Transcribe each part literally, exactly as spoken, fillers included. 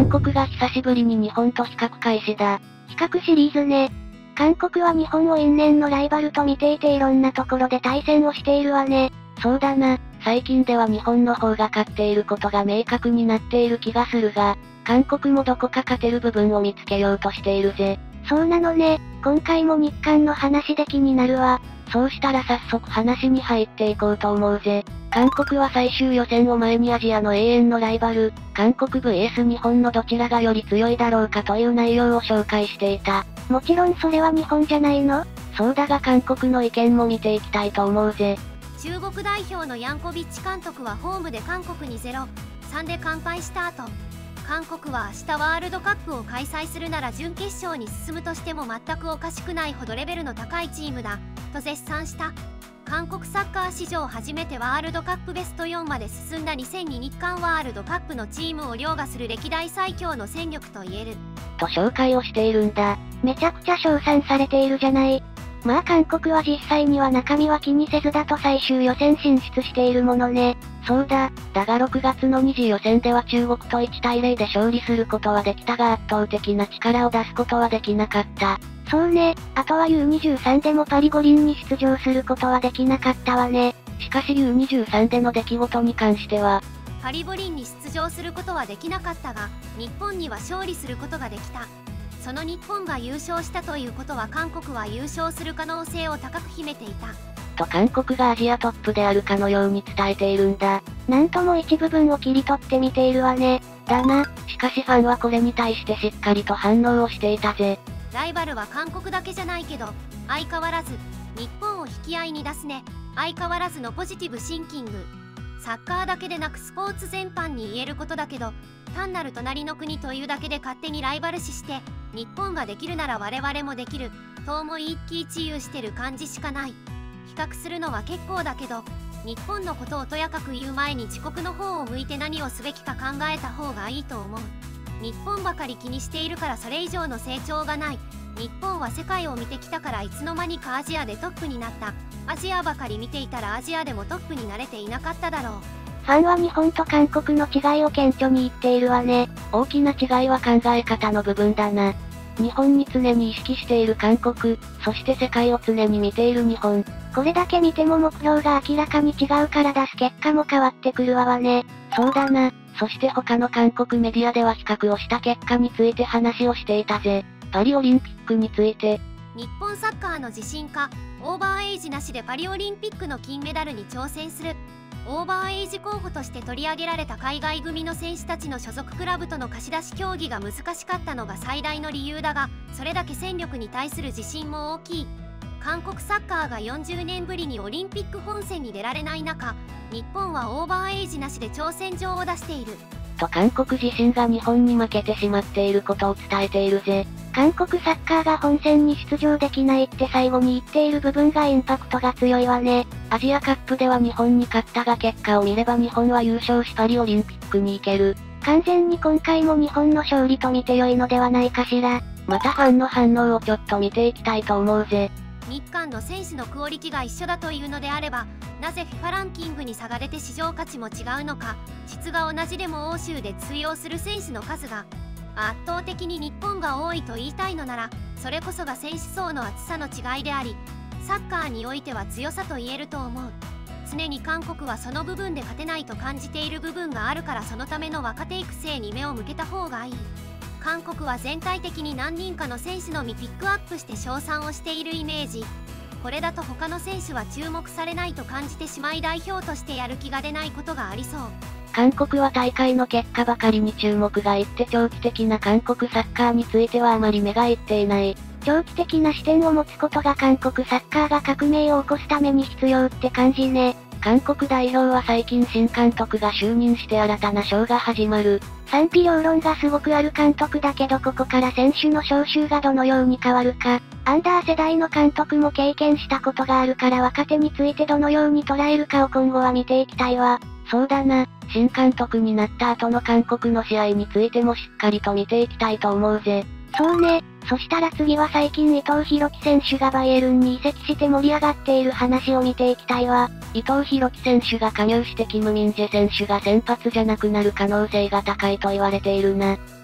韓国が久しぶりに日本と比較開始だ。 比較シリーズね。韓国は日本を因縁のライバルと見ていていろんなところで対戦をしているわね。 そうだな、最近では日本の方が勝っていることが明確になっている気がするが、韓国もどこか勝てる部分を見つけようとしているぜ。 そうなのね、今回も日韓の話で気になるわ。 そうしたら早速話に入っていこうと思うぜ。韓国は最終予選を前にアジアの永遠のライバル、韓国 ブイエス 日本のどちらがより強いだろうかという内容を紹介していた。 もちろんそれは日本じゃないの？ そうだが韓国の意見も見ていきたいと思うぜ。 中国代表のヤンコビッチ監督はホームで韓国に ゼロたいさん で完敗した後、韓国は明日ワールドカップを開催するなら準決勝に進むとしても全くおかしくないほどレベルの高いチームだと絶賛した。韓国サッカー史上初めてワールドカップベストよんまで進んだにせんに日韓ワールドカップのチームを凌駕する歴代最強の戦力と言えると紹介をしているんだ。 めちゃくちゃ称賛されているじゃない。まあ韓国は実際には中身は気にせずだと最終予選進出しているものね。 そうだ、だがろくがつのに次予選では中国といちたいゼロで勝利することはできたが圧倒的な力を出すことはできなかった。 そうね、あとは ユーにじゅうさん でもパリ五輪に出場することはできなかったわね。 しかし ユーにじゅうさん での出来事に関しては、 パリ五輪に出場することはできなかったが、日本には勝利することができた。その日本が優勝したということは韓国は優勝する可能性を高く秘めていた。 と韓国がアジアトップであるかのように伝えているんだ。 なんとも一部分を切り取ってみているわね。 だな、しかしファンはこれに対してしっかりと反応をしていたぜ。 ライバルは韓国だけじゃないけど、相変わらず、日本を引き合いに出すね。相変わらずのポジティブシンキング。サッカーだけでなくスポーツ全般に言えることだけど、単なる隣の国というだけで勝手にライバル視して、日本ができるなら我々もできる、と思い一喜一憂してる感じしかない。比較するのは結構だけど、日本のことをとやかく言う前に自国の方を向いて何をすべきか考えた方がいいと思う。日本ばかり気にしているからそれ以上の成長がない。日本は世界を見てきたからいつの間にかアジアでトップになった。アジアばかり見ていたらアジアでもトップになれていなかっただろう。 ファンは日本と韓国の違いを顕著に言っているわね。 大きな違いは考え方の部分だな。日本に常に意識している韓国、そして世界を常に見ている日本。 これだけ見ても目標が明らかに違うから出す結果も変わってくるわわね。 そうだな。そして他の韓国メディアでは比較をした結果について話をしていたぜ。パリオリンピックについて。 日本サッカーの自信家、オーバーエイジなしでパリオリンピックの金メダルに挑戦する。オーバーエイジ候補として取り上げられた海外組の選手たちの所属クラブとの貸し出し協議が難しかったのが最大の理由だが、それだけ戦力に対する自信も大きい。韓国サッカーがよんじゅうねんぶりにオリンピック本戦に出られない中、日本はオーバーエイジなしで挑戦状を出している。 と韓国自身が日本に負けてしまっていることを伝えているぜ。 韓国サッカーが本戦に出場できないって最後に言っている部分がインパクトが強いわね。 アジアカップでは日本に勝ったが結果を見れば日本は優勝しパリオリンピックに行ける。 完全に今回も日本の勝利と見て良いのではないかしら。 またファンの反応をちょっと見ていきたいと思うぜ。 日韓の選手のクオリティが一緒だというのであれば、なぜ フィファ ランキングに差が出て市場価値も違うのか。質が同じでも欧州で通用する選手の数が圧倒的に日本が多いと言いたいのなら、それこそが選手層の厚さの違いであり、サッカーにおいては強さと言えると思う。常に韓国はその部分で勝てないと感じている部分があるから、そのための若手育成に目を向けた方がいい。韓国は全体的に何人かの選手のみピックアップして称賛をしているイメージ。これだと他の選手は注目されないと感じてしまい、代表としてやる気が出ないことがありそう。 韓国は大会の結果ばかりに注目がいって長期的な韓国サッカーについてはあまり目がいっていない。 長期的な視点を持つことが韓国サッカーが革命を起こすために必要って感じね。 韓国代表は最近新監督が就任して新たなショーが始まる。 賛否両論がすごくある監督だけど、ここから選手の招集がどのように変わるか。アンダー世代の監督も経験したことがあるから、若手についてどのように捉えるかを今後は見ていきたいわ。 そうだな、新監督になった後の韓国の試合についてもしっかりと見ていきたいと思うぜ。 そうね。そしたら次は最近伊藤洋輝選手がバイエルンに移籍して盛り上がっている話を見ていきたいわ。 伊藤洋輝選手が加入してキム・ミンジェ選手が先発じゃなくなる可能性が高いと言われているな。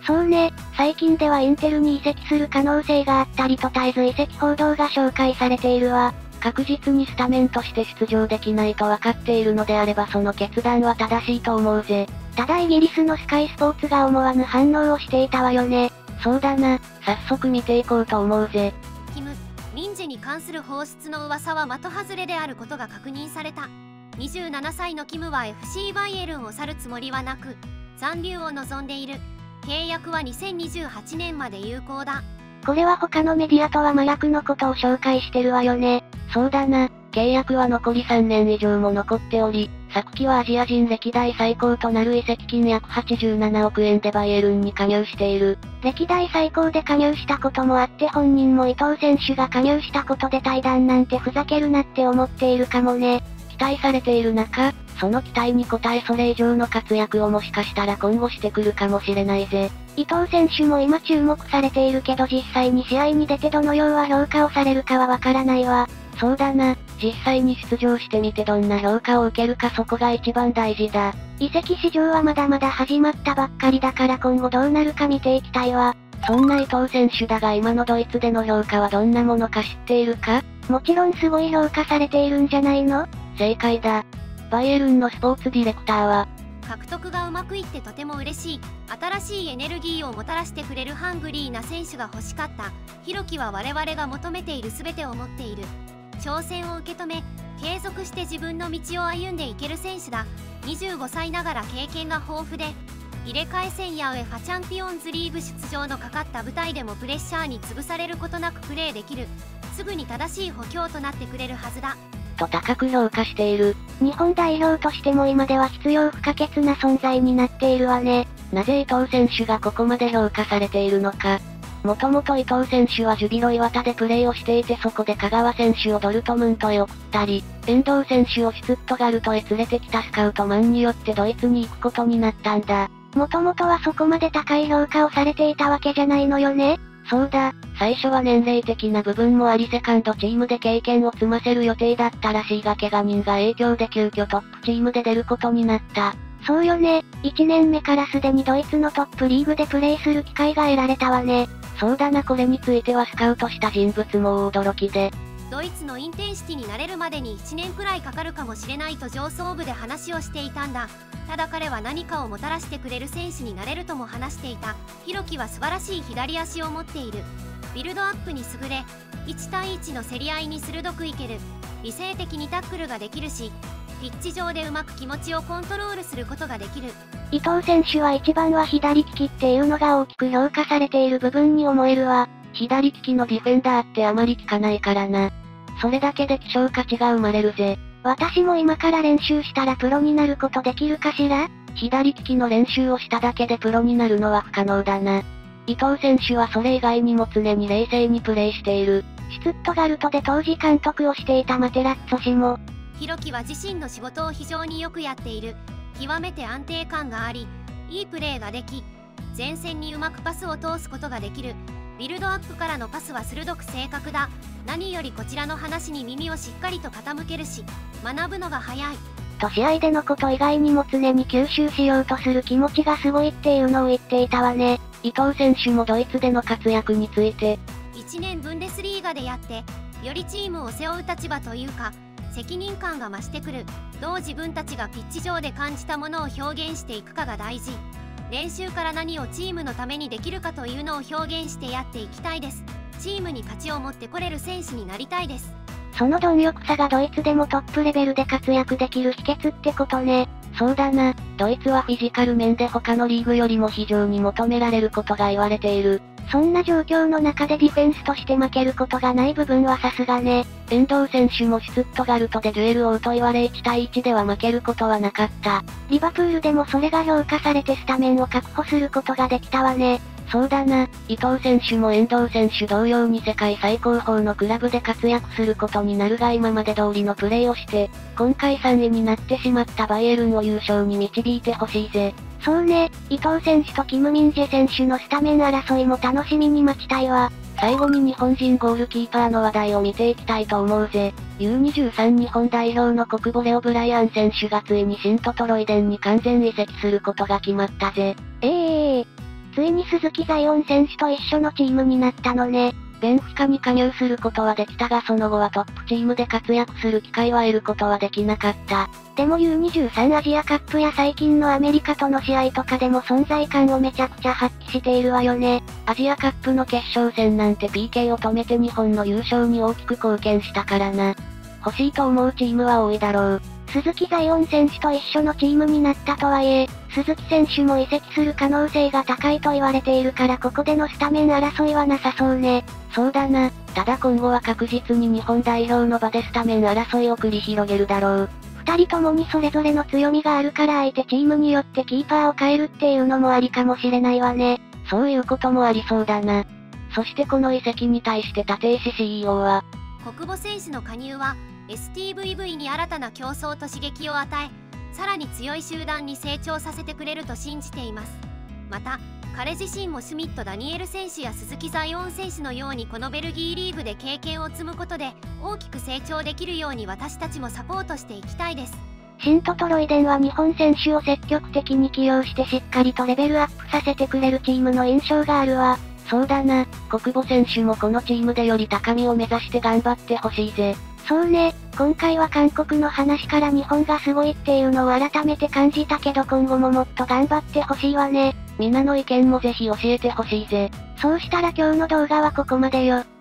そうね、最近ではインテルに移籍する可能性があったりと絶えず移籍報道が紹介されているわ。 確実にスタメンとして出場できないと分かっているのであればその決断は正しいと思うぜ。 ただイギリスのスカイスポーツが思わぬ反応をしていたわよね。 そうだな、早速見ていこうと思うぜ。 キム・ミンジェに関する放出の噂は的外れであることが確認された。にじゅうななさいのキムは エフシー バイエルンを去るつもりはなく、残留を望んでいる。契約はにせんにじゅうはちねんまで有効だ。 これは他のメディアとは真逆のことを紹介してるわよね。 そうだな、契約は残りさんねん以上も残っており、昨季はアジア人歴代最高となる移籍金約はちじゅうななおくえんでバイエルンに加入している。 歴代最高で加入したこともあって本人も伊藤選手が加入したことで退団なんてふざけるなって思っているかもね。 期待されている中、その期待に応えそれ以上の活躍をもしかしたら今後してくるかもしれないぜ。 伊藤選手も今注目されているけど実際に試合に出てどのような評価をされるかはわからないわ。 そうだな、実際に出場してみてどんな評価を受けるかそこが一番大事だ。 移籍市場はまだまだ始まったばっかりだから今後どうなるか見ていきたいわ。 そんな伊藤選手だが今のドイツでの評価はどんなものか知っているか？ もちろんすごい評価されているんじゃないの？ 正解だ。バイエルンのスポーツディレクターは、 獲得がうまくいってとても嬉しい。新しいエネルギーをもたらしてくれるハングリーな選手が欲しかった。ひろきは我々が求めている全てを持っている。挑戦を受け止め、継続して自分の道を歩んでいける選手だ。にじゅうごさいながら経験が豊富で、入れ替え戦やウェファチャンピオンズリーグ出場のかかった舞台でもプレッシャーに潰されることなくプレーできる。すぐに正しい補強となってくれるはずだ。 と高く評価している。 日本代表としても今では必要不可欠な存在になっているわね。 なぜ伊藤選手がここまで評価されているのか。もともと伊藤選手はジュビロ磐田でプレーをしていてそこで香川選手をドルトムントへ送ったり、遠藤選手をシュツットガルトへ連れてきたスカウトマンによってドイツに行くことになったんだ。 もともとはそこまで高い評価をされていたわけじゃないのよね。 そうだ、最初は年齢的な部分もありセカンドチームで経験を積ませる予定だったらしいが怪我人が影響で急遽トップチームで出ることになった。 そうよね、いちねんめからすでにドイツのトップリーグでプレーする機会が得られたわね。 そうだな、これについてはスカウトした人物も驚きで。 ドイツのインテンシティになれるまでにいちねんくらいかかるかもしれないと上層部で話をしていたんだ。ただ彼は何かをもたらしてくれる選手になれるとも話していた。ひろきは素晴らしい左足を持っている。ビルドアップに優れ、いちたいいちの競り合いに鋭くいける。理性的にタックルができるし、ピッチ上でうまく気持ちをコントロールすることができる。 伊藤選手は一番は左利きっていうのが大きく評価されている部分に思えるわ。 左利きのディフェンダーってあまり聞かないからな。それだけで希少価値が生まれるぜ。 私も今から練習したらプロになることできるかしら？ 左利きの練習をしただけでプロになるのは不可能だな。伊藤選手はそれ以外にも常に冷静にプレーしている。 シュツットガルトで当時監督をしていたマテラッツォ氏も、 ひろきは自身の仕事を非常によくやっている。極めて安定感があり、いいプレーができ、前線にうまくパスを通すことができる。ビルドアップからのパスは鋭く正確だ。何よりこちらの話に耳をしっかりと傾けるし、学ぶのが早い。 と試合でのこと以外にも常に吸収しようとする気持ちがすごいっていうのを言っていたわね。 伊藤選手もドイツでの活躍について、 いちねんブンデスリーガでやって、よりチームを背負う立場というか、責任感が増してくる。どう自分たちがピッチ上で感じたものを表現していくかが大事。練習から何をチームのためにできるかというのを表現してやっていきたいです。チームに勝ちを持ってこれる選手になりたいです。 その貪欲さがドイツでもトップレベルで活躍できる秘訣ってことね。 そうだな、ドイツはフィジカル面で他のリーグよりも非常に求められることが言われている。 そんな状況の中でディフェンスとして負けることがない部分はさすがね。 遠藤選手もシュツットガルトでデュエルを追うと言われいちたいいちでは負けることはなかった。 リバプールでもそれが評価されてスタメンを確保することができたわね。 そうだな、伊藤選手も遠藤選手同様に世界最高峰のクラブで活躍することになるが今まで通りのプレーをして、今回さんいになってしまったバイエルンを優勝に導いてほしいぜ。 そうね、伊藤選手とキム・ミンジェ選手のスタメン争いも楽しみに待ちたいわ。 最後に日本人ゴールキーパーの話題を見ていきたいと思うぜ。ユーにじゅうさん 日本代表の国母レオ・ブライアン選手がついにシントトロイデンに完全移籍することが決まったぜ。 ええー、 ついに鈴木彩音選手と一緒のチームになったのね。 ベンフィカに加入することはできたがその後はトップチームで活躍する機会は得ることはできなかった。 でも ユーにじゅうさん アジアカップや最近のアメリカとの試合とかでも存在感をめちゃくちゃ発揮しているわよね。 アジアカップの決勝戦なんて ピーケー を止めて日本の優勝に大きく貢献したからな。欲しいと思うチームは多いだろう。 鈴木彩音選手と一緒のチームになったとはいえ、鈴木選手も移籍する可能性が高いと言われているからここでのスタメン争いはなさそうね。 そうだな。ただ今後は確実に日本代表の場でスタメン争いを繰り広げるだろう。 二人ともにそれぞれの強みがあるから相手チームによってキーパーを変えるっていうのもありかもしれないわね。 そういうこともありそうだな。そしてこの移籍に対して立石 シーイーオー は、 小久保選手の加入は エスティーブイブイ に新たな競争と刺激を与え、さらに強い集団に成長させてくれると信じています。また彼自身もシュミット・ダニエル選手や鈴木彩音選手のようにこのベルギーリーグで経験を積むことで大きく成長できるように私たちもサポートしていきたいです。 シントトロイデンは日本選手を積極的に起用してしっかりとレベルアップさせてくれるチームの印象があるわ。 そうだな。小久保選手もこのチームでより高みを目指して頑張ってほしいぜ。 そうね、今回は韓国の話から日本がすごいっていうのを改めて感じたけど今後ももっと頑張ってほしいわね。 皆の意見もぜひ教えてほしいぜ。 そうしたら今日の動画はここまでよ。